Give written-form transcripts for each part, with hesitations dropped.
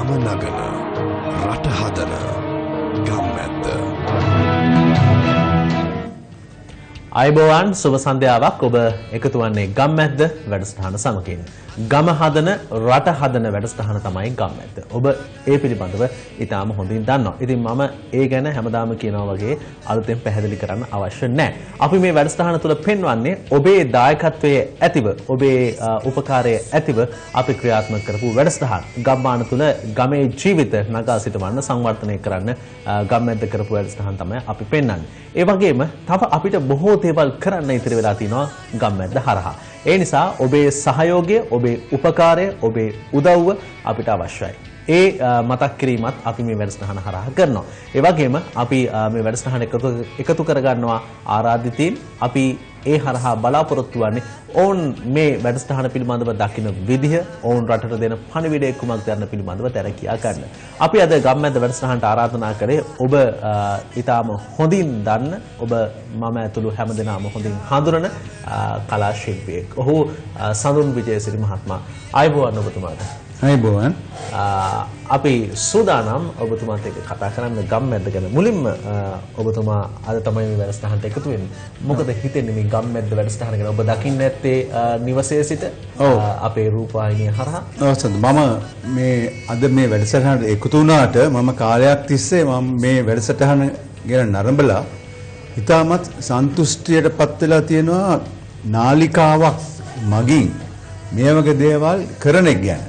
ගම නගන රට හදන ගම්මැද්ද. අයබෝවන් සුබ සන්ධ්‍යාවක්. ඔබ එකතු වන්නේ ගම්මැද්ද වැඩසටහන සමගින්. ගම හදන රට හදන වැඩසටහන තමයි ගම්මැද්ද. ඔබ ඒ පිළිබඳව ඉතාම හොඳින් දන්නවා. ඉතින් මම ඒ ගැන හැමදාම කියනවා වගේ අලුතෙන් පැහැදිලි කරන්න අවශ්‍ය නැහැ. අපි මේ වැඩසටහන තුළ පෙන්වන්නේ ඔබේ දායකත්වයේ ඇතිව, ඔබේ උපකාරයේ ඇතිව අපි ක්‍රියාත්මක කරපු වැඩසටහන. ගම්මාන තුළ ගමේ ජීවිත නගා සිටවන්න, සංවර්ධනය කරන්න ගම්මැද්ද කරපු වැඩසටහන තමයි අපි පෙන්වන්නේ. ඒ වගේම තව අපිට බොහෝ දේවල් කරන්න ඉතිරි වෙලා තිනවා ගම්මැද්ද හරහා. ඒ නිසා ඔබේ සහයෝගය, ඔබේ උපකාරය, ඔබේ උදව්ව අපිට අවශ්‍යයි. ඒ මතක් කිරීමත් අපි මේ වැඩසටහන හරහා කරනවා. ඒ වගේම අපි මේ වැඩසටහන එකතු කරගන්නවා ආරාධිතයින්. අපි ඒ හරහා බලාපොරොත්තු වෙන්නේ ඔවුන් මේ වැඩසටහන පිළිබඳව දකින විදිහ, ඔවුන් රටට දෙන පණිවිඩය කුමක්ද යන පිළිබඳව දැන කියා ගන්න. අපි අද ගම්මැද්ද වැඩසටහනට ආරාධනා කරේ ඔබ ඊටාම හොඳින් දන්න, ඔබ මම ඇතුළු හැමදෙනාම හොඳින් හඳුනන කලා ශිල්පියෙක්. ඔහු සඳුන් විජේසිරි මහත්මයා. ආයුබෝවන් ඔබතුමාට. අයබෝවන්. අපි සූදානම් ඔබතුමාත් එක්ක කතා කරන්න ගම්මැද්ද ගැන. මුලින්ම ඔබතුමා අද තමයි මේ වැඩසටහනට එකතු වෙන්නේ. මොකද හිතෙන්නේ මේ ගම්මැද්ද වැඩසටහන ගැන? ඔබ දකින්න ඇත්තේ නිවසේ සිට අපේ රූපවාහිනිය හරහා. මම මේ අද මේ වැඩසටහනට එකතු වුණාට මම කාලයක් තිස්සේ මම මේ වැඩසටහන ගැන නරඹලා ඉතාමත් සන්තුෂ්ටියටපත් වෙලා තියෙනවා. නාලිකාවක් මගින් මේ වගේ දේවල් කරන එක ගැන.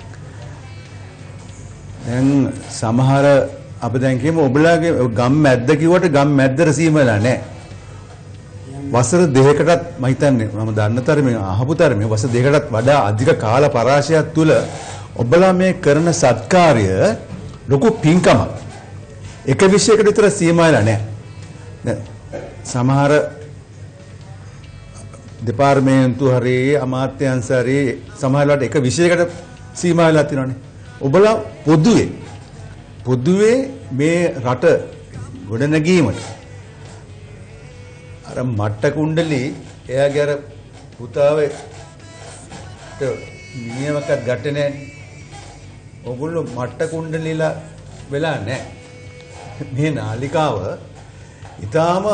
දැන් සමහර අපි දැන් කියමු ඔබලාගේ ගම්මැද්ද කිව්වට ගම්මැද්දට සීමලා නැහැ. වසර දෙකකටත් මම හිතන්නේ මම දන්න තරමේ අහපු තරමේ වසර දෙකකටත් වඩා අධික කාල පරාසයක් තුල ඔබලා මේ කරන සත්කාරය ලොකු පින්කමක්. එක විශේෂයකට විතර සීමාවලා නැහැ. දැන් සමහර දෙපාර්තමේන්තු හරි අමාත්‍යාංශ හරි සමහරවිට එක විශේෂයකට සීමාවලා තියෙනවානේ. ඔබලා පොදුවේ මේ රට ගොඩනැගීමට අර මට්ට කුණ්ඩලි එයාගේ අර පුතාවේ මිනිහමක් ගත්තේ නැහැ. ඔගොල්ලෝ මට්ට කුණ්ඩලිලා වෙලා නැහැ. මේ නාලිකාව ඊටාම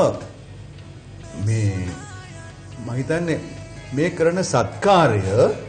මේ මම හිතන්නේ මේ කරන සත්කාරය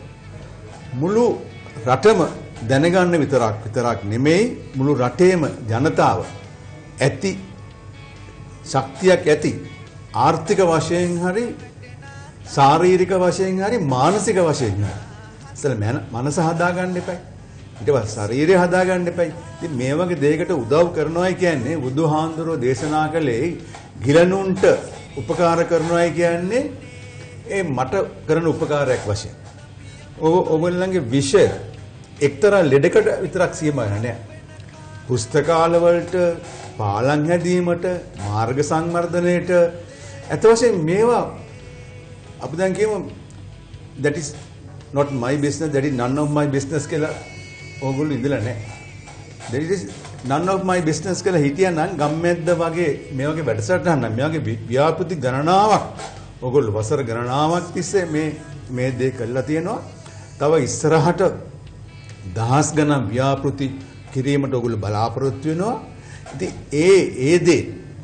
මුළු රටම දැනගන්න විතරක් නෙමෙයි, මුළු රටේම ජනතාව ඇති ශක්තියක් ඇති ආර්ථික වශයෙන් හරි ශාරීරික වශයෙන් හරි මානසික වශයෙන් හරි ඉතල මනස හදාගන්න එපයි. ඊට පස්සේ ශරීරය හදාගන්න එපයි. ඉතින් මේ වගේ දෙයකට උදව් කරනවායි කියන්නේ බුදුහාඳුරෝ දේශනා කළේ ගිලනුන්ට උපකාර කරනවායි කියන්නේ ඒ මට කරන උපකාරයක් වශයෙන්. ඔයගොල්ලන්ගේ විෂය එක්තරා ලෙඩකට විතරක් සීමා නැහැ. පුස්තකාල වලට, පාලම් හැදීමට, මාර්ග සංවර්ධනයට අත වශයෙන් මේවා අපි දැන් කියමු that is not my business, that is none of my business කියලා ඕගොල්ලෝ ඉඳලා නැහැ. that is none of my business කියලා හිටියනම් ගම්මැද්ද වගේ මේ වගේ වැඩසටහන් නම් මේ වගේ ව්‍යාපෘති ගණනාවක් ඕගොල්ලෝ වසර ගණනාවක් තිස්සේ මේ දේ කළා තියෙනවා. තව ඉස්සරහට දහස් ගණන් ව්‍යාපෘති කිරීමට ඔයගොල්ලෝ බලාපොරොත්තු වෙනවා. ඉතින් ඒ දේ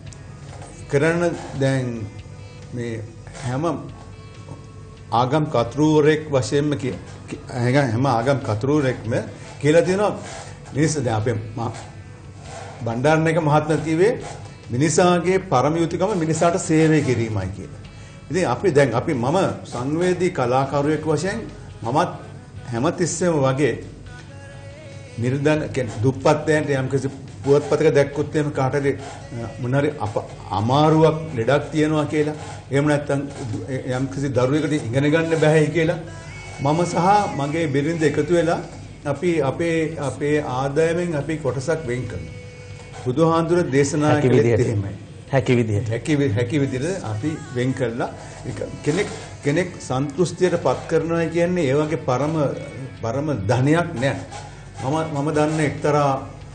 කරන දැන් මේ හැම ආගම් කතුරුවරෙක් වශයෙන්ම හැම ආගම් කතුරුවරෙක්ම කියලා තියෙනවා මිනිස්සු දැන් අපේ බණ්ඩාරනායක මහත්මයා කිව්වේ මිනිසාගේ පරම යුතුයකම මිනිසාට සේවය කිරීමයි කියලා. ඉතින් අපි මම සංවේදී කලාකරුවෙක් වශයෙන් මමත් හැමතිස්සෙම වගේ නිර්ධන කියන්නේ දුප්පත්යන්ට යම්කිසි පුවත්පතක දැක්කොත් එහෙම කාටද මොනවාරි අමාරුවක් ලෙඩක් තියෙනවා කියලා, එහෙම නැත්නම් යම්කිසි දරුවෙකුට ඉගෙන ගන්න බැහැයි කියලා මම සහ මගේ බිරිඳ එකතු වෙලා අපි අපේ ආදායමෙන් අපි කොටසක් වෙන් කරනවා. බුදුහාඳුර දේශනා කළේ එහෙමයි. හැකි විදිහට අපි වෙන් කළා කෙනෙක් සන්තුෂ්ටියටපත් කරනවා කියන්නේ ඒ වගේ පරම ධනයක් නෑ. මම දන්න එක්තරා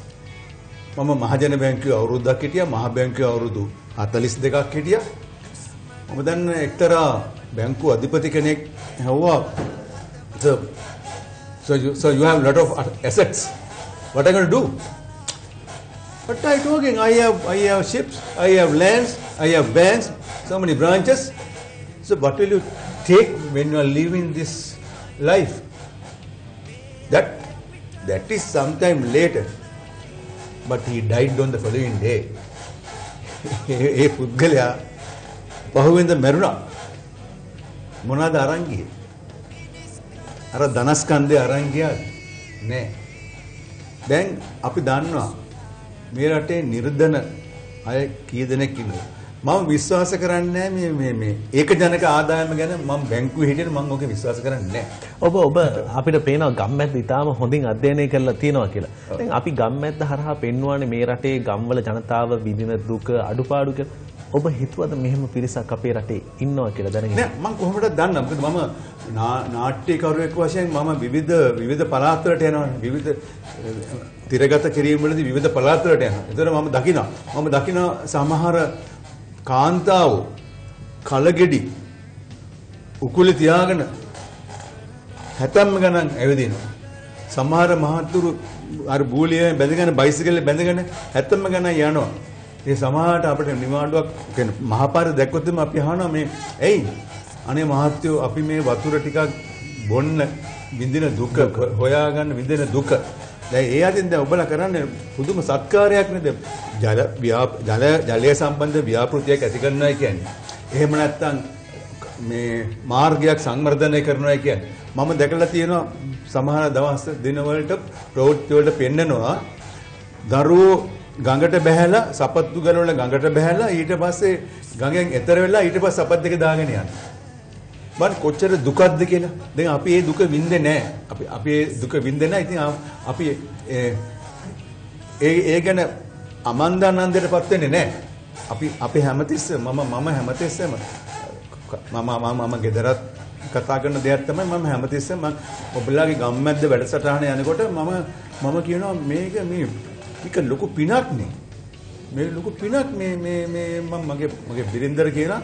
මම මහජන බැංකුවේ අවුරුද්දක් හිටියා, මහ බැංකුවේ අවුරුදු 42ක් හිටියා. මම දන්න එක්තරා බැංකුව අධිපති කෙනෙක් හැවුවා so you have lot of assets. What am I going to do? What are you talking? I have ships, I have lands, I have banks, so many branches. So what will you take when you are living this life? That is sometime later. But he died on the following day. ඒ පුද්ගලයා පහුවෙන්ද මැරුණා. මොනවාද අරන් ගියේ? අර ධනස්කන්ධය අරන් ගියාද? නෑ. දැන් අපි දන්නවා මේ රටේ නිර්ධන අය කී දෙනෙක් ඉන්නවද? මම විශ්වාස කරන්නේ නැහැ මේ ඒක ජනක ආදායම ගැන මම බැංකුවේ හිටියට මම ඔක විශ්වාස කරන්නේ නැහැ. ඔබ අපිට පේනවා ගම්මැද්ද ඉතාලම හොඳින් අධ්‍යයනය කරලා තියෙනවා කියලා. දැන් අපි ගම්මැද්ද හරහා පෙන්වන්නේ මේ රටේ ගම්වල ජනතාව විඳින දුක අඩුපාඩු කියලා. ඔබ හිතුවද මෙහෙම පිරිසක් අපේ රටේ ඉන්නවා කියලා දැනගෙන? නෑ මම කොහොමද දන්නා? මොකද මම නාට්‍යකරුවෙක් වශයෙන් මම විවිධ පළාත් වලට යනවා. විවිධ තිරගත කිරීම වලදී විවිධ පළාත් වලට යනවා. ඒතර මම දකිනවා සමහර කාන්තාව කලගෙඩි උකුලේ තියාගෙන හැතැම්ම ගණන් ඇවිදිනවා. සමහර මහත්තුරු අර බූලියෙන් බැඳගෙන බයිසිකලේ බැඳගෙන හැතැම්ම ගණන් යනවා. ඒ සමහරට අපිට නිවාඩුවක් කියන්නේ මහපාර දැක්කොත් අපි අහනවා මේ ඇයි අනේ මහත්තයෝ අපි මේ වතුර ටිකක් බොන්න විඳින දුක හොයාගන්න විඳින දුක දැන් ඒ අතින් දැන් ඔබලා කරන්නේ පුදුම සත්කාරයක් නේද ජලය සම්බන්ධ ව්‍යාපෘතියක් ඇති කරනවා කියන්නේ. එහෙම නැත්නම් මේ මාර්ගයක් සංවර්ධනය කරනවා කියන්නේ. මම දැකලා තියෙනවා සමහර දවස් දිනවලට ප්‍රවෘත්ති වලට පෙන්නනවා දරුවෝ ගඟට බැහැලා සපත්තු ගලවලා ගඟට බැහැලා ඊට පස්සේ ගඟෙන් එතර වෙලා ඊට පස්සේ සපත් දෙක දාගෙන යනවා. මම කොච්චර දුකක්ද කියලා. දැන් අපි ඒ දුක විඳින්නේ නැහැ. අපි ඒ දුක විඳින්නේ නැහැ. ඉතින් අපි ඒ ගැන අමන්දානන්දයටපත් වෙන්නේ නැහැ. අපි හැමතිස්සෙම මම හැමතිස්සෙම මම ගෙදරත් කතා කරන දෙයක් තමයි මම හැමතිස්සෙම ඔබලාගේ ගම්මැද්ද වැඩසටහන යනකොට මම කියනවා මේක ලොකු පිනක් නේ. මේ ලොකු පිනක් මේ මගේ බිරින්දර කියලා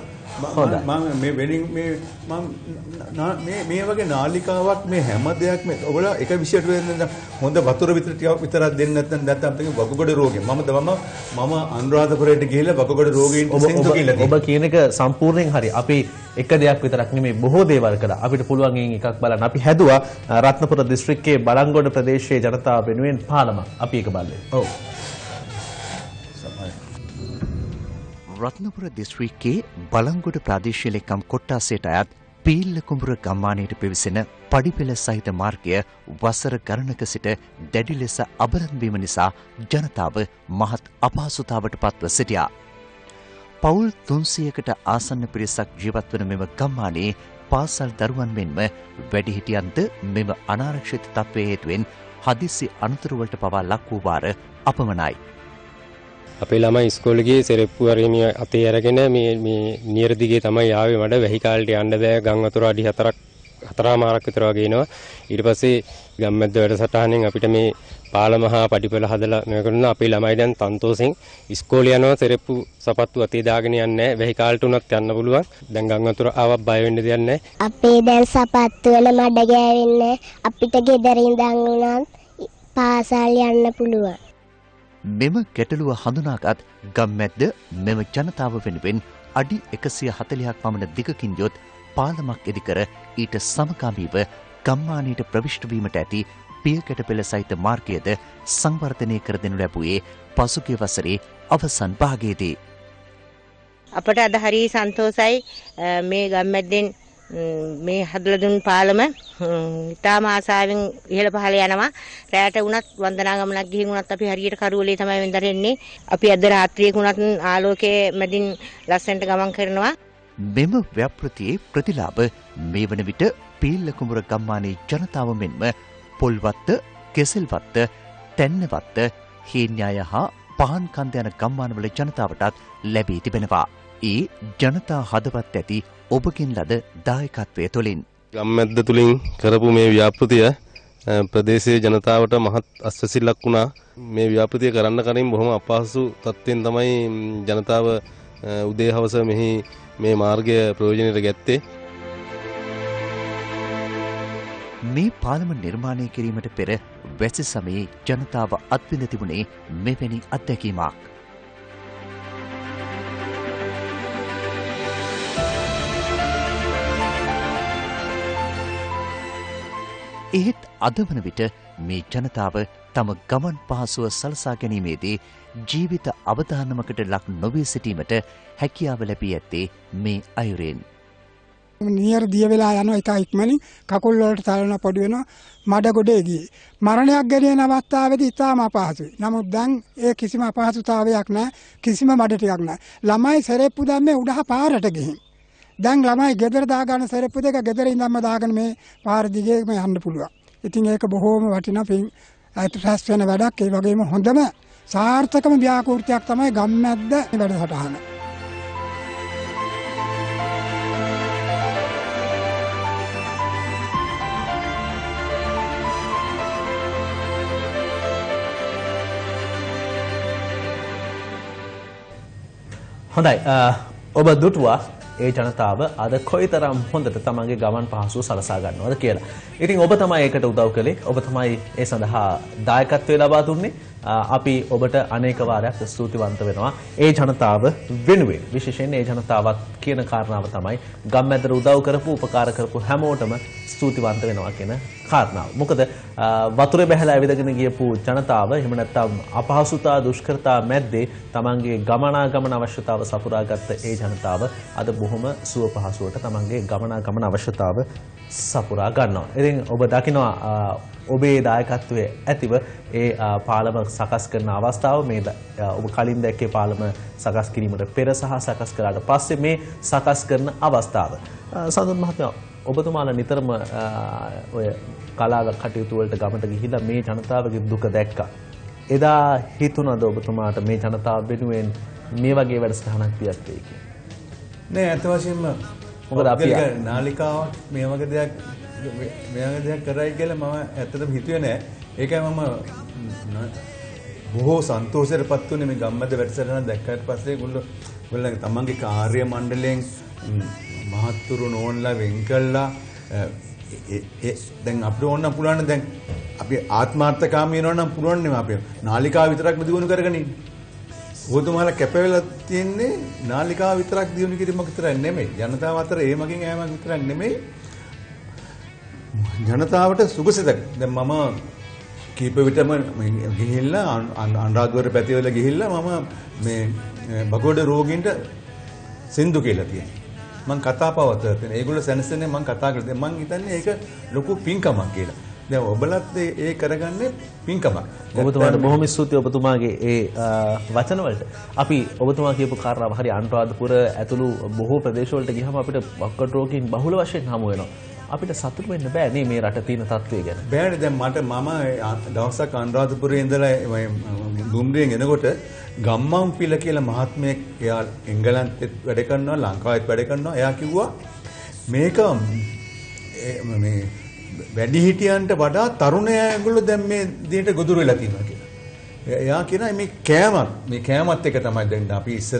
මේ වගේ නාලිකාවක් මේ හැම දෙයක් මේ ඔයගොල්ලෝ එක විශේෂයට වෙන හොඳ වතුර විතරක් දෙන්න නැත්නම් වකුගඩු රෝගේ මම අනුරාධපුරයට ගිහිල්ලා වකුගඩු රෝගීන් සින්දු කියලා ඔබ කියන එක සම්පූර්ණයෙන් හරි. අපි එක දෙයක් විතරක් නෙමෙයි බොහෝ දේවල් කළා. අපිට පුළුවන් එකක් බලන්න. අපි හැදුවා රත්නපුර දිස්ත්‍රික්කයේ බලංගොඩ ප්‍රදේශයේ ජනතාව වෙනුවෙන් පාලමක්. අපි ඒක බලමු. ඔව්. රත්නපුර දිස්ත්‍රික්කයේ බලංගොඩ ප්‍රාදේශීය ලේකම් කොට්ටාසයට අයත් පීල්ල කුඹුර ගම්මානයට පිවිසෙන පඩිපෙළ සහිත මාර්ගය වසර ගණනක සිට දැඩි ලෙස අබරන් වීම නිසා ජනතාව මහත් අපහසුතාවට පත්ව සිටියා. පවුල් 300කට ආසන්න පිරිසක් ජීවත් වන මෙම ගම්මානයේ පාසල් දරුවන් මෙන්ම වැඩිහිටියන්ද මෙම අනාරක්ෂිත තත්ත්වයේ හේතුවෙන් හදිසි අනතුරුවලට පවා ලක් වූ වාර අපමණයි. අපේ ළමයි ඉස්කෝලේ ගියේ සෙරෙප්පු අරිමිය අතේ අරගෙන මේ නියර දිගේ තමයි ආවේ. මඩ වැහි කාලේට යන්න බෑ. ගම් වතුර අඩි 4මාරක් විතර වගේ එනවා. ඊට පස්සේ ගම්මැද්ද වැඩසටහනෙන් අපිට මේ පාලම හා පඩිපෙළ හදලා මේ කරනවා. අපේ ළමයි දැන් තන්තෝසෙන් ඉස්කෝලේ යනවා. සෙරෙප්පු සපත්තු අතේ දාගෙන යන්නේ නැහැ. වැහි කාලේට උනත් යන්න පුළුවන්. දැන් ගම් වතුර ආවක් බය වෙන්න දෙයක් නැහැ. අපේ දැන් සපත්තු වල මඩ ගෑවෙන්නේ අපිට ගෙදර ඉඳන් උනත් පාසල් යන්න පුළුවන්. මෙම ගැටලුව හඳුනාගත් ගම්මැද්ද මෙම ජනතාව වෙනුවෙන් අඩි 140ක් පමණ දිගකින් යොත් පාලමක් ඉදිකර ඊට සමගාමීව ගම්මානයට ප්‍රවිෂ්ඨ වීමට ඇති පියකැටපෙළ සහිත මාර්ගයද සංවර්ධනය කර දෙනු ලැබුවේ පසුගිය වසරේ අවසන් භාගයේදී. අපට අද හරි සන්තෝෂයි මේ ගම්මැද්දෙන් මේ හදලා දුන් පාලම ඉතාම ආසාවෙන් ඉහළ පහළ යනවා. රැයට වුණත් වන්දනා ගමනක් ගිහින් වුණත් අපි හරියට කරුවලේ තමයි වෙන්දරෙන්නේ. අපි අද රාත්‍රියේ වුණත් ආලෝකයේ මැදින් ලස්සනට ගමන් කරනවා. මෙම ව්‍යාපෘතියේ ප්‍රතිලාභ මේ වන විට පීල්ල කුඹුර ගම්මානයේ ජනතාව මෙන්ම පොල්වත්ත, කෙසෙල්වත්ත, තැන්නවත්ත, හේන්යාය හා පහන් කන්ද යන ගම්මානවල ජනතාවටත් ලැබී තිබෙනවා. ඒ ජනතා හදවත් ඇති ඔබගෙන් ලද දායකත්වය තුළින් ගම්මැද්ද තුලින් කරපු මේ ව්‍යාපෘතිය ප්‍රදේශයේ ජනතාවට මහත් අස්වැසිල්ලක් වුණා. මේ ව්‍යාපෘතිය කරන්න කලින් බොහොම අපහසු තත්ත්වෙන් තමයි ජනතාව උදේ හවස මෙහි මේ මාර්ගය ප්‍රයෝජනයට ගත්තේ. මේ පාලම නිර්මාණය කිරීමට පෙර වැසි සමයේ ජනතාව අත්විඳ තිබුණේ මෙවැනි අත්දැකීමක්. එහෙත් අද වන විට මේ ජනතාව තම ගමන් පහසුව සලසා ගැනීමේදී ජීවිත අවදානමකට ලක් නොවී සිටීමට හැකියාව ලැබී ඇත්තේ මේ අයුරෙන්. නියර දිය වෙලා යනවා එක ඉක්මනින් කකුල් වලට තලන පොඩි වෙනවා මඩ ගොඩේ ගියේ. මරණයක් ගෙනියන අවස්ථාවේදී ඉතාම අපහසුයි. නමුත් දැන් ඒ කිසිම අපහසුතාවයක් නැහැ. කිසිම මඩ ටිකක් නැහැ. ළමයි සෙරෙප්පු දැම්මේ උඩහ පාරට ගිහින්. දැන් ළමයි ගෙදර දාගන්න සෙරෙප්පු දෙක ගෙදර ඉඳන්ම දාගෙන මේ පාර දිගේ යන්න පුළුවන්. ඉතින් ඒක බොහෝම වටිනා පින් අයිතිස් වෙන වැඩක්. ඒ වගේම හොඳම සාර්ථකම ව්‍යාකෘතියක් තමයි ගම්මැද්ද වැඩසටහන. හොඳයි ඔබ දුටුවා ඒ ජනතාව අද කොයිතරම් හොඳට තමන්ගේ ගමන් පහසුව සලසා ගන්නවද කියලා. ඉතින් ඔබ තමයි ඒකට උදව් කළේ. ඔබ තමයි ඒ සඳහා දායකත්වය ලබා දුන්නේ. අපි ඔබට අනේක වාරයක් ස්තුතිවන්ත වෙනවා. ඒ ජනතාව වෙනුවෙන් විශේෂයෙන් ඒ ජනතාවත් කියන කාරණාව තමයි ගම්මැද්දට උදව් කරපු උපකාර කරපු හැමෝටම ස්තුතිවන්ත වෙනවා කියන කාරණාව. මොකද වතුරේ බැහැලා ඇවිදගෙන ගියපු ජනතාව එහෙම නැත්නම් අපහසුතා දුෂ්කරතා මැද්දේ තමන්ගේ ගමනාගමන අවශ්‍යතාව සපුරාගත්ත ඒ ජනතාව අද බොහොම සුව පහසුවට තමන්ගේ ගමනාගමන අවශ්‍යතාව සපුරා ගන්නවා. ඉතින් ඔබ දකිනවා ඔබේ දායකත්වයේ ඇතිව ඒ පාලම සකස් කරන අවස්ථාව මේ ඔබ කලින් දැක්කේ පාලම සකස් කිරීමට පෙර සහ සකස් කරාට පස්සේ මේ සකස් කරන අවස්ථාව. සඳුන් මහත්මයා ඔබතුමාලා නිතරම ඔය කලාව කටයුතු වලට ගමට ගිහිල්ලා මේ ජනතාවගේ දුක දැක්කා. එදා හිතුණාද ඔබතුමාට මේ ජනතාව වෙනුවෙන් මේ වගේ වැඩසටහනක් තියත් වෙයි කියලා? නෑ අත වශයෙන්ම මොකද අපි නාලිකාවක් මේ වගේ දෙයක් කරයි කියලා මම ඇත්තටම හිතුවේ නෑ. ඒකයි මම බොහෝ සන්තෝෂයටපත් වුණේ මේ ගම්මැද්ද වැඩසටහන දැක්කට පස්සේ ඒගොල්ලෝ තමන්ගේ කාර්ය මණ්ඩලයෙන් මහත්තුරු නෝන්ලා වෙන් කළා. දැන් අපිට ඕන නම් පුළුවන් දැන් අපි ආත්මාර්ථකාමී වෙනවා නම් පුළුවන් නේ අපි නාලිකාව විතරක් දියුණු කරගෙන ඉන්න. ඔබතුමාලා කැපවෙලා තියන්නේ නාලිකාව විතරක් දියුණු කිරීමක් විතරක් නෙමෙයි. ජනතාව අතර ඒ මගින් ඈමක් විතරක් නෙමෙයි. ජනතාවට සුබසිතක්. දැන් මම කීප විටම ගිහිල්ලා අනුරාධපුර පැතිවල ගිහිල්ලා මම මේ බගොඩ රෝගීන්ට සින්දු කියලා තියෙනවා. මම කතා පවත්වලා තියෙනවා. ඒගොල්ලෝ සැනසෙන්නේ මම කතා කරලා. මම හිතන්නේ ඒක ලොකු පින්කමක් කියලා. දැන් ඔබලත් ඒ කරගන්නේ පින්කමක්. ඔබතුමාට බොහොම ස්තුතියි ඔබතුමාගේ ඒ වචන වලට. අපි ඔබතුමා කියපු කාරණාව හරි අනුරාධපුර ඇතුළු බොහෝ ප්‍රදේශවලට ගියහම අපිට බක්කට් රෝගීන් බහුල වශයෙන් හමු වෙනවා. අපිට සතුටු වෙන්න බෑ නේ මේ රට තියෙන තත්ත්වය ගැන. බෑනේ දැන් මම දවසක් අනුරාධපුරේ ඉඳලා දුම්රියෙන් එනකොට ගම්මන් පිළ කියලා මහත්මයෙක් එයා එංගලන්තෙත් වැඩ කරනවා ලංකාවෙත් වැඩ කරනවා. එයා කිව්වා මේක මේ වැඩිහිටියන්ට වඩා තරුණයෝ ඒගොල්ලෝ දැන් මේ දෙයට ගොදුරු වෙලා තියෙනවා කියලා. එයා කියනවා මේ කෑමත් එක තමයි දැන් අපි ඉස්සර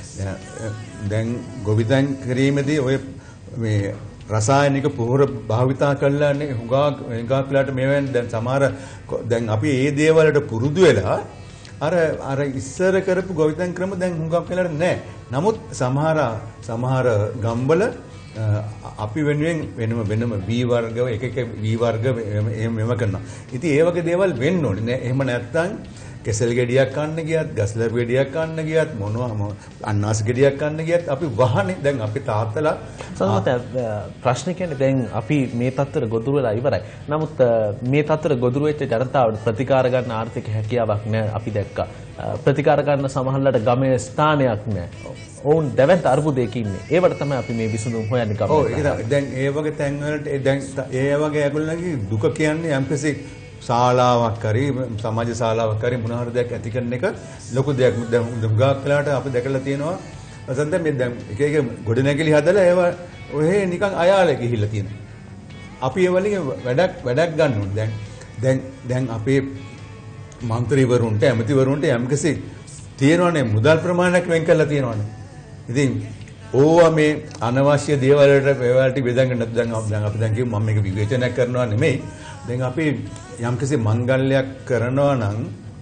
දැන් ගොවිතැන් කිරීමේදී ඔය මේ රසායනික පොහොර භාවිතා කළානේ හුඟක් වෙලාට මේවෙන් දැන් සමහර දැන් අපි මේ දේවල්වලට පුරුදු වෙලා අර ඉස්සර කරපු ගොවිතැන් ක්‍රම දැන් හුඟක් වෙලාට නැහැ. නමුත් සමහර ගම්වල අපි වෙනුවෙන් වෙනම වී වර්ග එක වී වර්ග එහෙම කරනවා. ඉතින් ඒ වගේ දේවල් වෙන්න ඕනේ නේ. එහෙම නැත්නම් කෙසල් ගෙඩියක් කන්න ගියත්, ගස්ලර් ගෙඩියක් කන්න ගියත්, මොනවා අන්නාස් ගෙඩියක් කන්න ගියත් අපි වහනේ. දැන් අපි තාත්තලා සමහරවිට ප්‍රශ්නේ කියන්නේ දැන් අපි මේ තත්ත්වෙට ගොදුරු වෙලා ඉවරයි. නමුත් මේ තත්ත්වෙට ගොදුරු වෙච්ච ජනතාවට ප්‍රතිකාර ගන්න ආර්ථික හැකියාවක් නැහැ අපි දැක්කා. ප්‍රතිකාර ගන්න සමහරවිට ගමේ ස්ථානයක් නැහැ. ඔවුන් දැවැන්ත අර්බුදයක ඉන්නේ. ඒවට තමයි අපි මේ විසඳුම් හොයන්නේ ගමේ. ඔව් ඒක දැන් ඒ වගේ තැන් වලට දැන් ඒ වගේ ඒගොල්ලන්ගේ දුක කියන්නේ යම්කිසි ශාලාවක් හරි සමාජ ශාලාවක් හරි මොන හරි දෙයක් ඇති කරන එක ලොකු දෙයක්. දැන් හුඟක් වෙලාට අපි දැකලා තියෙනවා අසන්ත මේ දැන් එක ගොඩනැගිලි හදලා ඒව ඔහෙ නිකන් අයාලේ ගිහිල්ලා තියෙනවා. අපි ඒ වලින් වැඩක් ගන්න ඕනේ. දැන් අපේ මන්ත්‍රීවරුන්ට ඇමතිවරුන්ට යම්කිසි තියෙනවනේ මුදල් ප්‍රමාණයක් වෙන් කරලා තියෙනවනේ. ඉතින් ඕවා මේ අනවශ්‍ය දේවල් වලට ඒවලට බෙදන්න නැත්නම් දැන් අපි දැන් කියමු මම මේක විවේචනයක් කරනවා නෙමෙයි. දැන් අපි යම්කිසි මංගල්‍යයක් කරනවා නම්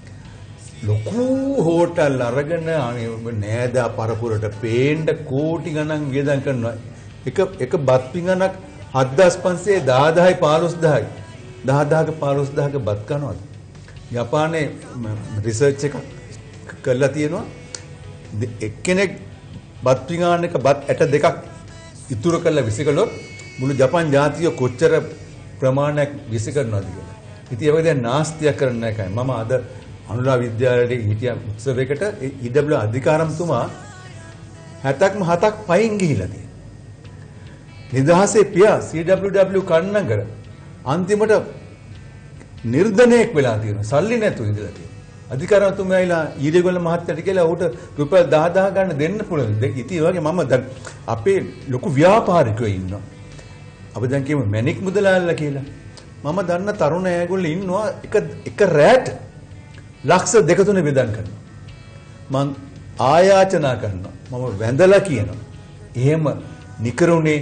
ලොකු හෝටල් අරගෙන නෑදා පරපුරට පේන්න කෝටි ගණන් වියදම් කරනවා. එක බත් පිඟනක් 7500 10000යි 15000යි 10000ක 15000ක බත් කනවාද? ජපානයේ රිසර්ච් එකක් කරලා තියෙනවා. එක්කෙනෙක් බත් පිඟානක බත් ඇට දෙකක් ඉතුරු කරලා විසිකලොත් මුළු ජපාන් ජාතිය කොච්චර ප්‍රමාණයක් විසිකරනවද කියලා. ඉතින් ඒක දැන් නාස්තියක් කරන්න එකයි. මම අද අනුලා විද්‍යාලයේ හිටිය උත්සවයකට EW අධිකාරම්තුමා 70ක්ම 7ක් පයින් ගිහිලා තියෙනවා. නිදහසේ පියා CWW කන්නගර අන්තිමට නිර්ධනයක් වෙලා තියෙනවා. සල්ලි නැතුව ඉඳලා තියෙනවා. අධිකාරම්තුමායිලා ඊඩේගොල්ල මහත්තයට කියලා ඌට රුපියල් 10000 ගන්න දෙන්න පුළුවන්. ඉතින් ඒ වගේ මම දැන් අපේ ලොකු ව්‍යාපාරිකයෝ ඉන්නවා. අපි දැන් කියමු මැනික් මුදලාල්ලා කියලා. මම දන්න තරුණ අයගොල්ලෝ ඉන්නවා එක රැට ලක්ෂ 2-3 වියදම් කරනවා. මං ආයාචනා කරනවා. මම වැඳලා කියනවා. එහෙම නිකරුණේ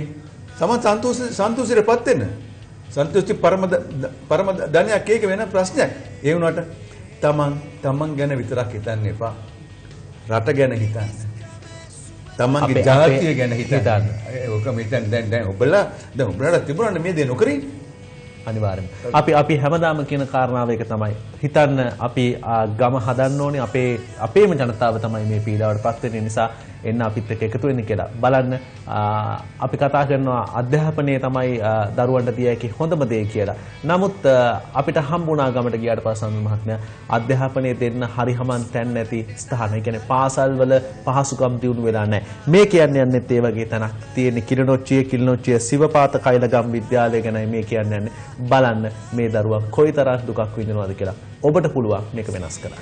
සන්තෝෂයටපත් වෙන්න. සන්තෝෂි පරම ධනයක් ඒක වෙන ප්‍රශ්නයක්. ඒ වුණාට තමන් ගැන විතරක් හිතන්න එපා. රට ගැන හිතන්න. තමන්ගේ ජාතිය ගැන හිතන්න. ඕක මෙතන දැන් ඔබලාට තිබුණානේ මේ දේ නොකරින්. අනිවාර්යයෙන්. අපි හැමදාම කියන කාරණාව එක තමයි හිතන්න අපි ගම හදන්න ඕනේ අපේම ජනතාව තමයි මේ පීඩාවටපත් වෙන්නේ නිසා එන්න අපිත් එක්ක එකතු වෙන්න කියලා. බලන්න අපි කතා කරනවා අධ්‍යාපනයේ තමයි දරුවන්ට දිය හැකි හොඳම දේ කියලා. නමුත් අපිට හම්බුණා ගමට ගියාට පස්සේ සම්මත මහත්මයා අධ්‍යාපනයේ දෙන්න හරි හමන් තැන් නැති ස්ථාන. ඒ කියන්නේ පාසල් වල පහසුකම් දියුණු වෙලා නැහැ. මේ කියන්නේ යන්නේත් ඒ වගේ තැනක් තියෙන කිලිනොච්චිය සිවපාත කයිලගම් විද්‍යාලය ගැනයි මේ කියන්නේ. බලන්න මේ දරුවා කොයිතරම් දුකක් විඳිනවද කියලා. ඔබට පුළුවන් මේක වෙනස් කරන්න.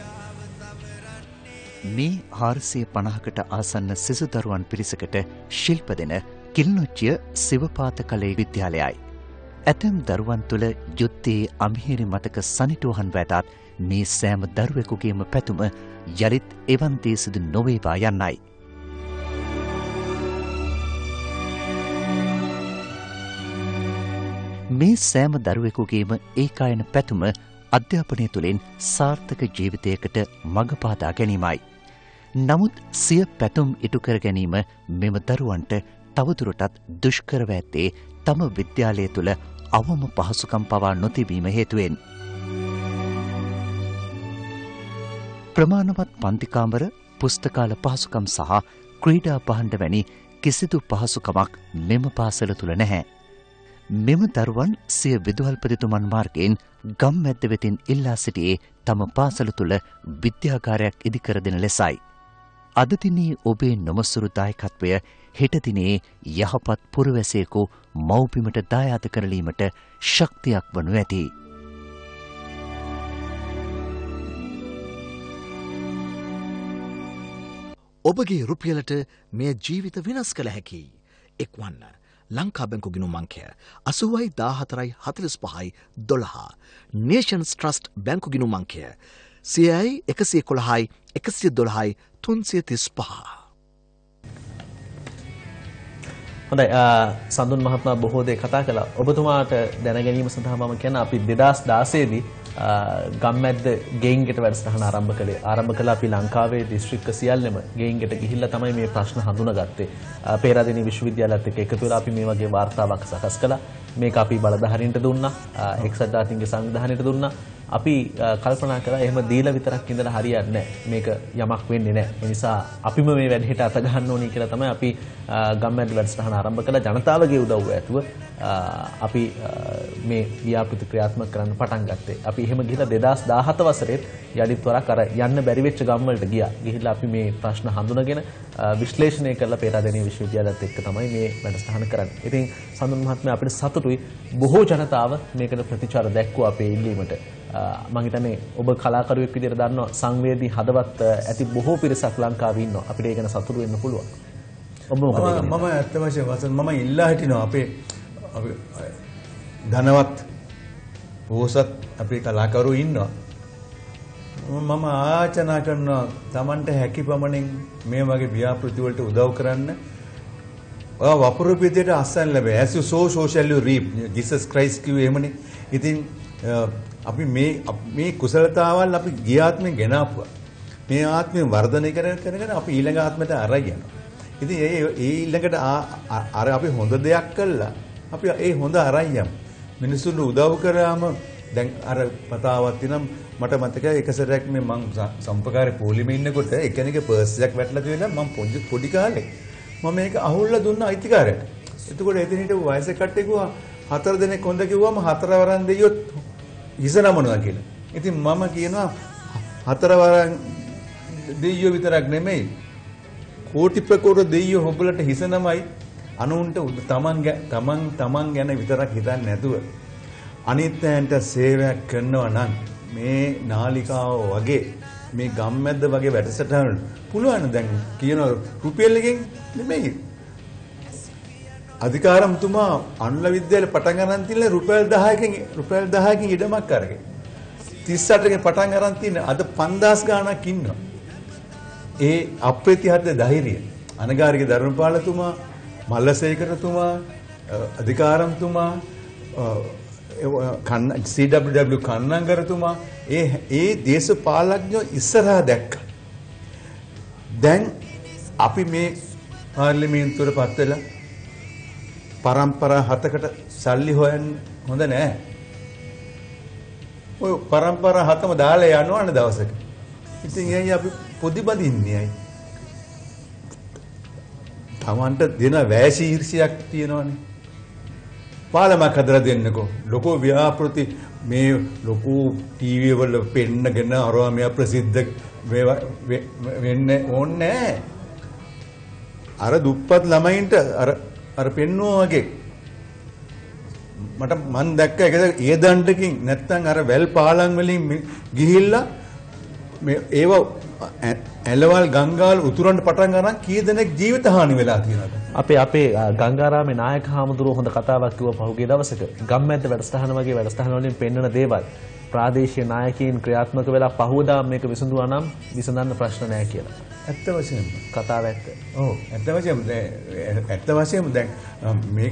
මේ 450කට ආසන්න සිසු දරුවන් පිරිසකට ශිල්ප දෙන කිලිනොච්චිය සිවපාත කලේ විද්‍යාලයයි. ඇතැම් දරුවන් තුළ යුද්ධයේ අමිහිරි මතක සනිටුහන් වැටත් මේ සෑම දරුවෙකුගේම පැතුම යළිත් එවන් දේ සිදු නොවේවා යන්නයි. මේ සෑම දරුවෙකුගේම ඒකායන පැතුම අධ්‍යාපනය තුළින් සාර්ථක ජීවිතයකට මඟ පාදා ගැනීමයි. නමුත් සිය පැතුම් ඉටු කර ගැනීම මෙම දරුවන්ට තවදුරටත් දුෂ්කරව ඇත්තේ තම විද්‍යාලය තුළ අවම පහසුකම් පවා නොතිබීම හේතුවෙන්. ප්‍රමාණවත් පන්තිකාමර, පුස්තකාල පහසුකම් සහ ක්‍රීඩා පහණ්ඩ වැනි කිසිදු පහසුකමක් මෙම පාසල තුළ නැහැ. මෙම දරුවන් සිය විදුහල්පතිතුමන් මාර්ගයෙන් ගම්මැද්ද වෙතින් ඉල්ලා සිටියේ තම පාසල තුළ විද්‍යාගාරයක් ඉදිකර දෙන ලෙසයි. අද දිනේ ඔබේ නොමසුරු දායකත්වය හෙට දිනේ යහපත් පුරවැසියෙකු මව්බිමට දායාද කරලීමට ශක්තියක් වනු ඇති. ඔබගේ රුපියලට මේ ජීවිත වෙනස් කළ හැකි. එක්වන්න ලංකා බැංකු ගිණුම් අංකය 80.45.12 Nations Trust බැංකු ගිණුම් අංකය 111.112.335. හොඳයි සඳුන් මහත්මයා බොහෝ දේ කතා කළා. ඔබතුමාට දැන ගැනීම සඳහා මම කියන අපි 2016 දී ගම්මැද්ද ගේයින්ගෙට වැඩසටහන ආරම්භ කළා. අපි ලංකාවේ දිස්ත්‍රික්ක සියල්ලම ගේයින්ගෙට ගිහිල්ලා තමයි මේ ප්‍රශ්න හඳුනාගත්තේ. පේරාදෙණිය විශ්වවිද්‍යාලයත් එක්ක එකතු වෙලා අපි මේ වගේ වාර්තාවක් සකස් කළා. මේක අපි බලධාරීන්ට දුන්නා. එක්සත් ජාතීන්ගේ සංවිධානයට දුන්නා. අපි කල්පනා කරා එහෙම දීලා විතරක් ඉඳලා හරියන්නේ නැහැ. මේක යමක් වෙන්නේ නැහැ. ඒ නිසා අපිම මේ වැඩේට අත ගන්න ඕනේ කියලා තමයි අපි ගම්මැද්ද වැඩසටහන ආරම්භ කළා. ජනතාවගේ උදව්ව ඇතුව අපි මේ ව්‍යාපෘති ක්‍රියාත්මක කරන්න පටන් ගත්තේ. අපි එහෙම ගිහිලා 2017 වසරේ යලිත් වරක් අර යන්න බැරි වෙච්ච ගම් වලට ගියා. ගිහිල්ලා අපි මේ ප්‍රශ්න හඳුනගෙන විශ්ලේෂණය කරලා පේරාදෙණිය විශ්වවිද්‍යාලයත් එක්ක තමයි මේ වැඩසටහන කරන්නේ. ඉතින් සඳුන් මහත්මයා අපිට සතුටුයි. බොහෝ ජනතාව මේකට ප්‍රතිචාර දැක්වුවා අපේ ඉල්ලීමට. මම හිතන්නේ ඔබ කලාකරුවෙක් විදිහට දන්නවා සංවේදී හදවත් ඇති බොහෝ පිරිසක් ලංකාවේ ඉන්නවා. අපිට ඒක ගැන සතුටු වෙන්න පුළුවන්. ඔබ මොකද කියන්නේ? මම ඇත්ත වශයෙන්ම මම ඉල්ලා හිටිනවා අපේ ධනවත් පොහොසත් අපේ කලාකරු ඉන්නවා. මම ආචාරණා කරනවා Tamanට හැකි පමණින් මේ වගේ ව්‍යාපෘති වලට උදව් කරන්න. වපුරු විදියට අස්සන් ලැබේ. As you sow, so shall you reap. Jesus Christ කිව්වේ එහෙමනේ. ඉතින් අපි මේ කුසලතාවල් අපි ගිය ආත්මෙන් ගෙන ආපුවා. මේ ආත්මෙන් වර්ධනය කරගෙන අපි ඊළඟ ආත්මයට අරයි යනවා. ඉතින් ඒ ඊළඟට අර අපි හොඳ දෙයක් කළා. අපි ඒ හොඳ අරයි යමු. මිනිස්සුන්ට උදව් කරාම දැන් අර පතාවක් තියෙනම් මට මතකයි එක සැරයක් මේ මං සම්පකාරේ පොලිමේ ඉන්නකොට එකෙනෙක් පර්ස් එකක් වැටලා තියෙනවා මං පොඩි කාලේ. මම මේක අහුල්ලා දුන්නා අයිතිකාරයට. එතකොට එතන හිටපු වයසක කට්ටිය කිව්වා 4 දෙනෙක් හොඳ කිව්වම 4 වරන් දෙයියොත් හිස නමනවා කියලා. ඉතින් මම කියනවා 4 වරන් දෙයියෝ විතරක් නෙමෙයි කෝටි ප්‍රකෝටි දෙයියෝ ඔබලට හිස නමයි අනුන්ට තමන් ගැන විතරක් හිතන්නේ නැතුව අනිත් අයන්ට සේවයක් කරනවා නම් මේ නාලිකාව වගේ මේ ගම්මැද්ද වගේ වැඩසටහන පුළුවන් දැන් කියන රුපියල් එකෙන් නෙමෙයි අධිකාරම්තුමා අනුල විද්‍යාලේ පටන් ගන්න තියලා රුපියල් 10කින් ඉඩමක් අරගෙන 38කින් පටන් ගන්න තියෙන අද 5000 ගාණක් ඉන්නවා. ඒ අප්‍රතිහත ධෛර්යය අනගාരിക ධර්මපාලතුමා මල්ලසේකරතුමා අධිකාරම්තුමා CWW කන්නංගරතුමා ඒ දේශපාලඥයෝ ඉස්සරහා දැක්කා. දැන් අපි මේ පාර්ලිමේන්තුවට පත් වෙලා පරම්පරා 7කට සල්ලි හොයන්න හොඳ නෑ. ඔය පරම්පරා 7ම දාලා යනවනේ දවසක. ඉතින් එයි අපි පොඩි බඳින්නේ අය. තමන්ට දෙන වැය ශීර්ෂයක් තියෙනවනේ. පාලමක් හදලා දෙන්නකෝ. ලොකෝ ව්‍යාපෘති මේ ලොකු ටීවී වල පෙන්නගෙන අරවා මෙයා ප්‍රසිද්ධ වෙන්න ඕනේ. අර දුප්පත් ළමයින්ට අර පෙන්නුවා වගේ මන් දැක්ක එක ඒ දණ්ඩකින් නැත්තම් අර වැල් පාලම් වලින් ගිහිල්ලා මේ ඒව ඇලවල් ගංගාවල් උතුරන්න පටන් ගන්න කී දෙනෙක් ජීවිත හානි වෙලා තියෙනවද? අපේ ගංගාරාමේ නායක හාමුදුරුවෝ හොඳ කතාවක් කිව්වා පහුගිය දවසක. ගම්මැද්ද වැඩසටහන වගේ වැඩසටහන වලින් පෙන්වන දේවල් ප්‍රාදේශීය නායකයින් ක්‍රියාත්මක වෙලා පහුවදා මේක විසඳුවා නම් විසඳන්න ප්‍රශ්න නැහැ කියලා. ඇත්ත වශයෙන්ම කතාව ඇත්ත. ඔව් ඇත්ත වශයෙන්ම දැන් මේක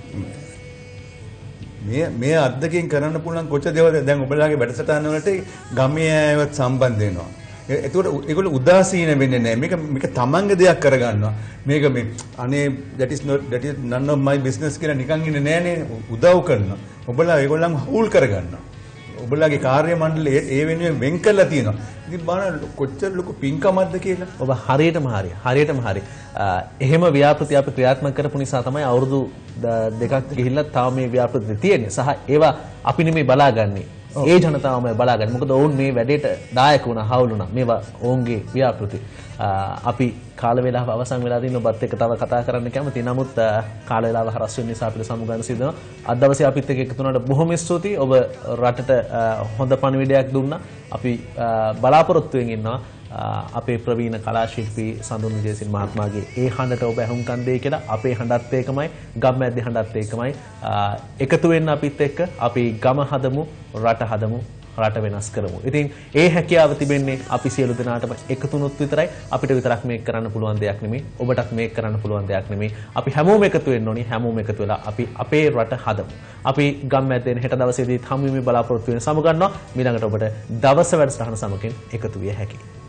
මේ අද්දකින් කරන්න පුළුවන් කොච්චර දේවල් දැන් ඔබලාගේ වැඩසටහන වලට ගමේ අයවත් සම්බන්ධ වෙනවා. ඒකට ඒගොල්ලෝ උදාසීන වෙන්නේ නැහැ. මේක තමන්ගේ දෙයක් කරගන්නවා. මේක මේ අනේ that is none of my business කියලා නිකන් ඉන්නේ නෑනේ. උදව් කරනවා. ඔබලා ඒගොල්ලන් හවුල් කරගන්නවා. ඔබලාගේ කාර්ය මණ්ඩලය ඒ වෙනුවෙන් වෙන් කරලා තියෙනවා. ඉතින් බලන්න කොච්චර ලොකු පින්කමක්ද කියලා. ඔබ හරියටම හරි. එහෙම ව්‍යාපෘති අපි ක්‍රියාත්මක කරපු නිසා තමයි අවුරුදු දෙකක් ගිහිල්ලා තාම මේ ව්‍යාපෘති තියෙන්නේ. සහ ඒවා අපි නෙමෙයි බලාගන්නේ. ඒ ජනතාවම බලාගන්නේ. මොකද ඔවුන් මේ වැඩේට දායක වුණා, හවුල් වුණා. මේවා ඔවුන්ගේ ව්‍යාපෘති. අපි කාල වේලාව අවසන් වෙලා තිනවා. ඔබත් එක්ක තව කතා කරන්න කැමතියි. නමුත් කාල වේලාව හරස් වෙන නිසා අපිට සමුගන්න සිදු වෙනවා. අද දවසේ අපිත් එක්ක එකතු වුණාට බොහොම ස්තුතියි. ඔබ රටට හොඳ පණිවිඩයක් දුන්නා. අපි බලාපොරොත්තුෙන් ඉන්නවා අපේ ප්‍රවීණ කලා ශිල්පී සඳුන් විජේසිංහ මහත්මයාගේ ඒ හඬට ඔබ අහුම්කම් දෙයි කියලා. අපේ හඬත් ඒකමයි, ගම්මැද්දේ හඬත් ඒකමයි. එකතු වෙන්න අපිත් එක්ක අපි ගම හදමු, රට හදමු, රට වෙනස් කරමු. ඉතින් ඒ හැකියාව තිබෙන්නේ අපි සියලු දෙනාටම එකතුනොත් විතරයි. අපිට විතරක් මේක කරන්න පුළුවන් දෙයක් නෙමෙයි. ඔබටත් මේක කරන්න පුළුවන් දෙයක් නෙමෙයි. අපි හැමෝම එකතු වෙන්න ඕනි. හැමෝම එකතු වෙලා අපි අපේ රට හදමු. අපි ගම්මැද්දේ හෙට දවසේදී හමු වෙමි බලාපොරොත්තු වෙන සමු ගන්නවා. ඊළඟට ඔබට දවස වැඩසටහන සමගින් එකතු විය හැකියි.